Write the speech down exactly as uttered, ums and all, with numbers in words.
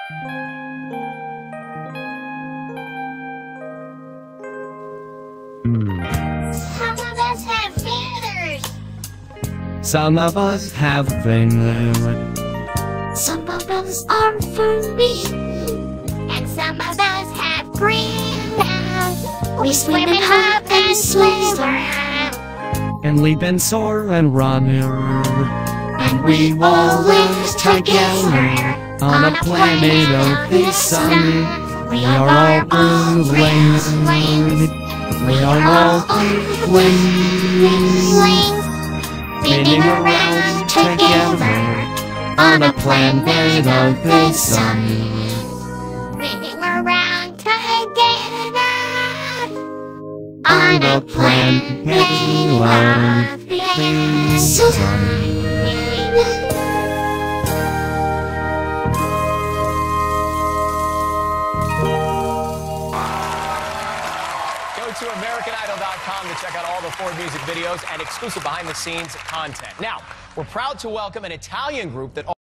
Some of us have feathers. Some of us have fingers. Some of us are furry. And some of us have green eyes. We swim and hop and sliver. And leap and soar and run. And we all live together On a planet of the sun. We are all earthlings. We are all earthlings. Spinning around together on a planet of the sun. Spinning around together on a planet of the sun. Go to American Idol dot com to check out all the Ford music videos and exclusive behind-the-scenes content. Now, we're proud to welcome an Italian group that